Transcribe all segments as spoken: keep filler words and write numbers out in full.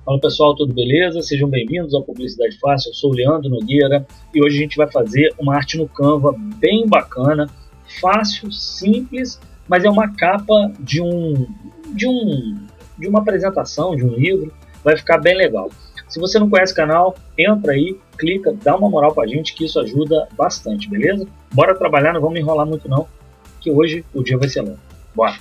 Fala pessoal, tudo beleza? Sejam bem-vindos ao Publicidade Fácil, eu sou o Leandro Nogueira e hoje a gente vai fazer uma arte no Canva bem bacana, fácil, simples, mas é uma capa de, um, de, um, de uma apresentação, de um livro, vai ficar bem legal. Se você não conhece o canal, entra aí, clica, dá uma moral pra gente que isso ajuda bastante, beleza? Bora trabalhar, não vamos enrolar muito não, que hoje o dia vai ser longo. Bora!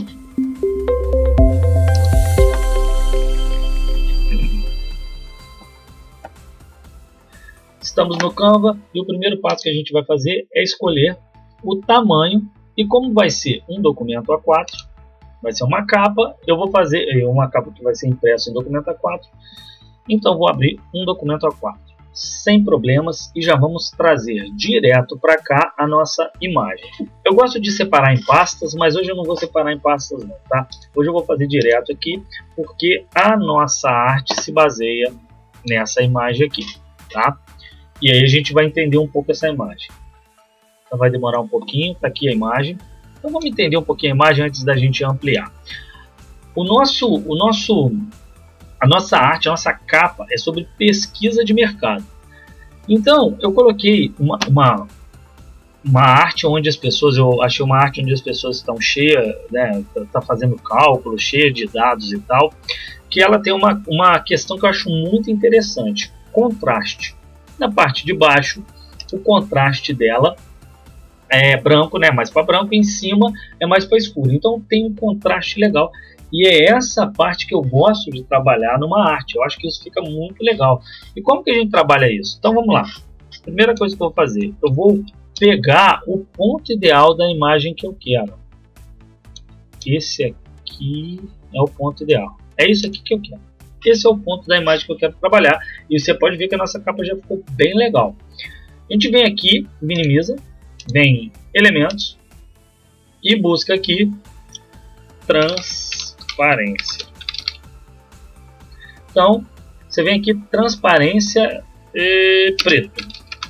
Estamos no Canva e o primeiro passo que a gente vai fazer é escolher o tamanho. E como vai ser um documento A quatro, vai ser uma capa, eu vou fazer uma capa que vai ser impressa em documento A quatro. Então vou abrir um documento A quatro, sem problemas, e já vamos trazer direto para cá a nossa imagem. Eu gosto de separar em pastas, mas hoje eu não vou separar em pastas não, tá? Hoje eu vou fazer direto aqui, porque a nossa arte se baseia nessa imagem aqui, tá? E aí a gente vai entender um pouco essa imagem. Então vai demorar um pouquinho, tá aqui a imagem. Então vamos entender um pouquinho a imagem antes da gente ampliar. O nosso, o nosso, a nossa arte, a nossa capa é sobre pesquisa de mercado. Então eu coloquei uma, uma, uma arte onde as pessoas, eu achei uma arte onde as pessoas estão cheias, né, tá fazendo cálculo, cheia de dados e tal, que ela tem uma, uma questão que eu acho muito interessante, contraste. Na parte de baixo, o contraste dela é branco, né? Mais para branco, e em cima é mais para escuro. Então tem um contraste legal. E é essa parte que eu gosto de trabalhar numa arte. Eu acho que isso fica muito legal. E como que a gente trabalha isso? Então vamos lá. Primeira coisa que eu vou fazer, eu vou pegar o ponto ideal da imagem que eu quero. Esse aqui é o ponto ideal. É isso aqui que eu quero. Esse é o ponto da imagem que eu quero trabalhar. E você pode ver que a nossa capa já ficou bem legal. A gente vem aqui, minimiza, vem elementos e busca aqui transparência. Então, você vem aqui transparência e preto.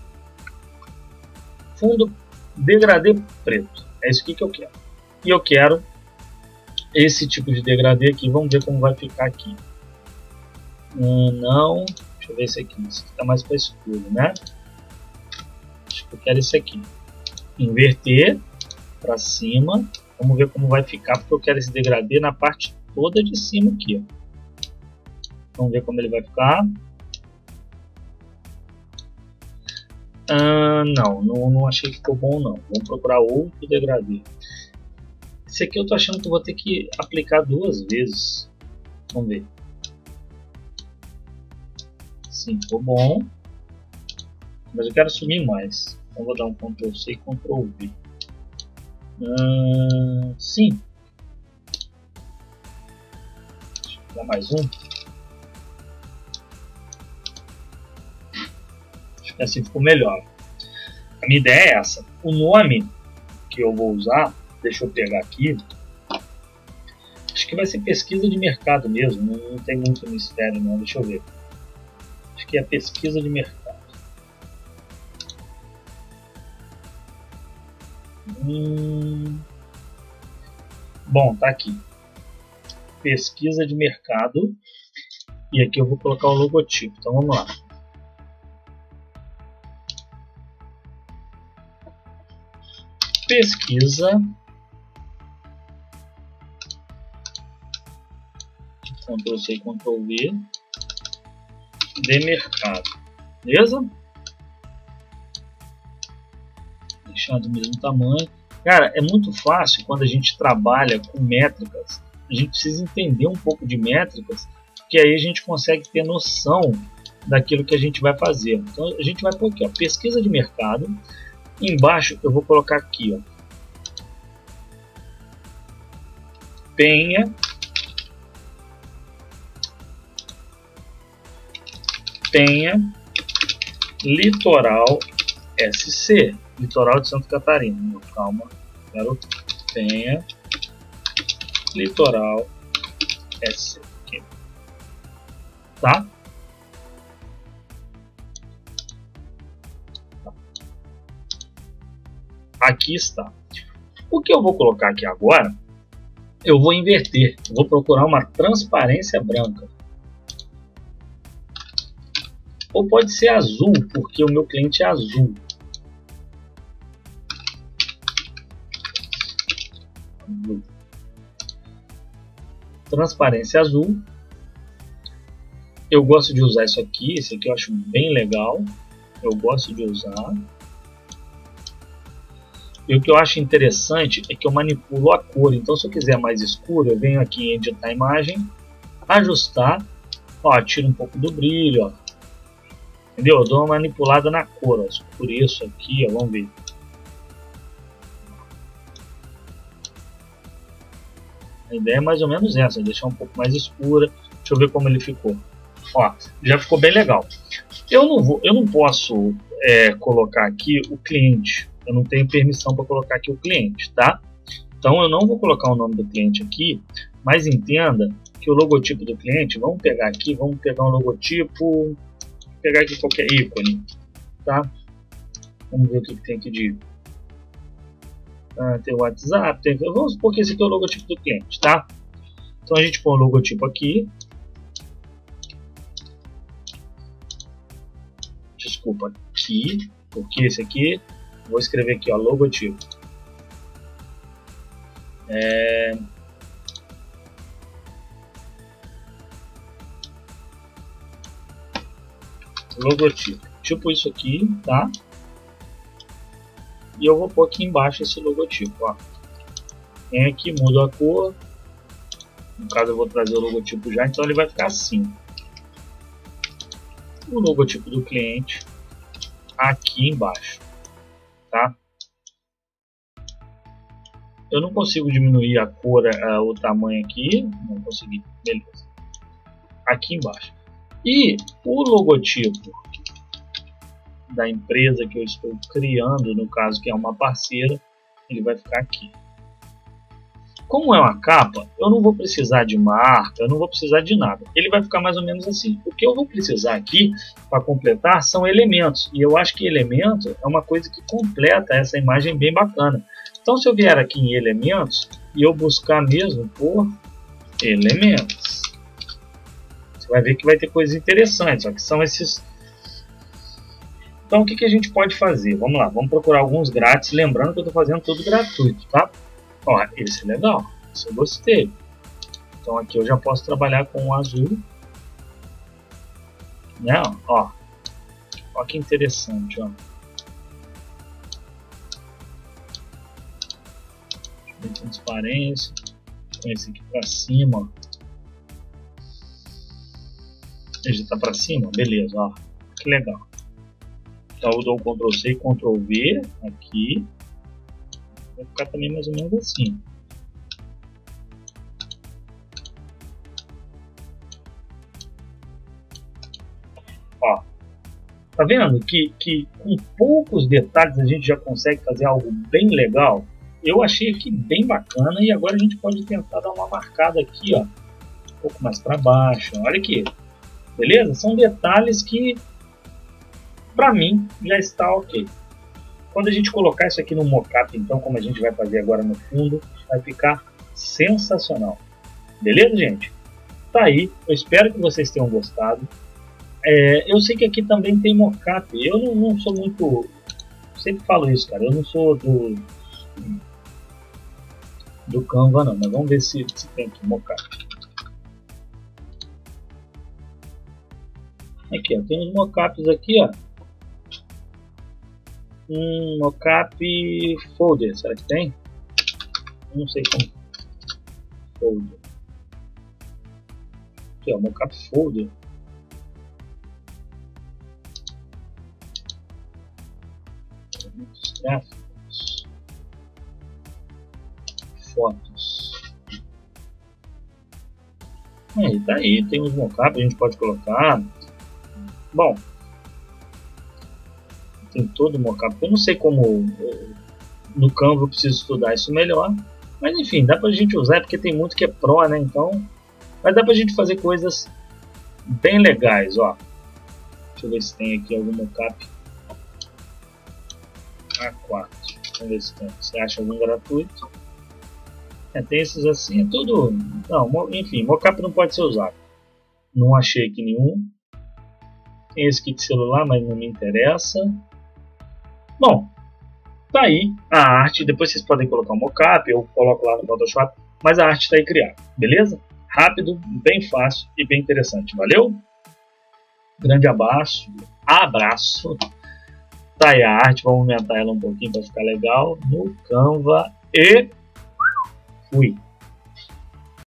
Fundo degradê preto. É isso aqui que eu quero. E eu quero esse tipo de degradê aqui. Vamos ver como vai ficar aqui. Hum, não, deixa eu ver esse aqui, esse aqui está mais para escuro, né? Acho que eu quero esse aqui. Inverter para cima, vamos ver como vai ficar, porque eu quero esse degradê na parte toda de cima aqui, ó. Vamos ver como ele vai ficar. Ah, não, não, não achei que ficou bom não. Vamos procurar outro degradê. Esse aqui eu tô achando que eu vou ter que aplicar duas vezes. Vamos ver. Sim, ficou bom, mas eu quero sumir mais, então vou dar um control C e control V. Hum, sim, deixa eu dar mais um. Acho que assim ficou melhor. A minha ideia é essa. O nome que eu vou usar, deixa eu pegar aqui, acho que vai ser pesquisa de mercado mesmo, não, não tem muito mistério não, deixa eu ver. Que é a pesquisa de mercado. Hum... Bom, tá aqui. Pesquisa de mercado. E aqui eu vou colocar o logotipo. Então vamos lá. Pesquisa. control C, control V. De mercado, beleza? Deixar do mesmo tamanho. Cara, é muito fácil quando a gente trabalha com métricas. A gente precisa entender um pouco de métricas, porque aí a gente consegue ter noção daquilo que a gente vai fazer. Então a gente vai pôr aqui, ó, pesquisa de mercado. Embaixo eu vou colocar aqui, ó, Penha. Penha Litoral S C, Litoral de Santa Catarina. Não, calma, quero Penha Litoral S C, aqui. Tá? Aqui está. O que eu vou colocar aqui agora, eu vou inverter. Eu vou procurar uma transparência branca. ou pode ser azul, porque o meu cliente é azul. Transparência azul. Eu gosto de usar isso aqui, esse aqui eu acho bem legal. Eu gosto de usar. E o que eu acho interessante é que eu manipulo a cor. Então, se eu quiser mais escuro, eu venho aqui em editar a imagem, ajustar, ó, tiro um pouco do brilho, ó. Entendeu? Eu dou uma manipulada na cor, ó. Escureço aqui, ó, vamos ver. A ideia é mais ou menos essa, deixar um pouco mais escura. Deixa eu ver como ele ficou. Ó, já ficou bem legal. Eu não vou, eu não posso é, colocar aqui o cliente. Eu não tenho permissão para colocar aqui o cliente, tá? Então eu não vou colocar o nome do cliente aqui, mas entenda que o logotipo do cliente, vamos pegar aqui, vamos pegar um logotipo, vou pegar aqui qualquer ícone, tá? Vamos ver o que tem aqui de ícone. Ah, tem o WhatsApp, tem, vamos supor que esse aqui é o logotipo do cliente, tá? Então a gente põe o logotipo aqui. Desculpa, aqui, porque esse aqui, vou escrever aqui, ó, logotipo. É... Logotipo, tipo isso aqui, tá? E eu vou pôr aqui embaixo esse logotipo, ó. Vem aqui, muda a cor. No caso eu vou trazer o logotipo já, então ele vai ficar assim. O logotipo do cliente aqui embaixo, tá? Eu não consigo diminuir a cor, uh, o tamanho aqui, não consegui, beleza. Aqui embaixo. E o logotipo da empresa que eu estou criando, no caso que é uma parceira, ele vai ficar aqui. Como é uma capa, eu não vou precisar de marca, eu não vou precisar de nada. Ele vai ficar mais ou menos assim. O que eu vou precisar aqui para completar são elementos. E eu acho que elemento é uma coisa que completa essa imagem bem bacana. Então se eu vier aqui em elementos e eu buscar mesmo por elementos, você vai ver que vai ter coisas interessantes, ó, que são esses. Então o que, que a gente pode fazer? Vamos lá, vamos procurar alguns grátis, lembrando que eu estou fazendo tudo gratuito, tá? Ó, esse é legal, esse eu gostei. Então aqui eu já posso trabalhar com o azul, né? Ó, ó que interessante, ó. Transparência, com esse aqui para cima, ó. Ele já tá para cima, beleza, ó, que legal. Então eu dou control C e control V aqui. Vai ficar também mais ou menos assim. Ó, tá vendo que, que com poucos detalhes a gente já consegue fazer algo bem legal? Eu achei aqui bem bacana e agora a gente pode tentar dar uma marcada aqui, ó, um pouco mais para baixo. Olha aqui, beleza? São detalhes que, para mim, já está ok. Quando a gente colocar isso aqui no mockup, então, como a gente vai fazer agora no fundo, vai ficar sensacional. Beleza, gente? Tá aí. Eu espero que vocês tenham gostado. É, eu sei que aqui também tem mockup. Eu não, não sou muito... Sempre falo isso, cara. Eu não sou do... do Canva, não. Mas vamos ver se, se tem aqui mockup. Aqui, ó. Tem uns mockups aqui, ó. Um mockup folder, será que tem? Não sei como. Folder. Aqui, ó, mockup folder. Gráficos. Fotos. Aí, tá aí, tem uns mockups, a gente pode colocar. Bom, tem todo o mockup. Eu não sei como no Canva eu preciso estudar isso melhor, mas enfim, dá pra gente usar, porque tem muito que é pro, né? Então, mas dá pra gente fazer coisas bem legais, ó. Deixa eu ver se tem aqui algum mockup A quatro. Vamos ver se tem. Você acha algum gratuito? É, tem esses assim, é tudo. Não, enfim, mockup não pode ser usado. Não achei aqui nenhum. Tem esse kit celular, mas não me interessa. Bom, tá aí a arte. Depois vocês podem colocar um mockup, eu coloco lá no Photoshop, mas a arte está aí criada, beleza? Rápido, bem fácil e bem interessante. Valeu? Grande abraço. Abraço. Tá aí a arte, vamos aumentar ela um pouquinho para ficar legal no Canva e fui.